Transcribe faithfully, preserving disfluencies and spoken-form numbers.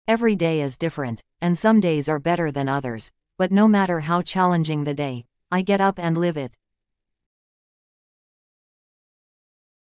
Every day is different, and some days are better than others, but no matter how challenging the day, I get up and live it.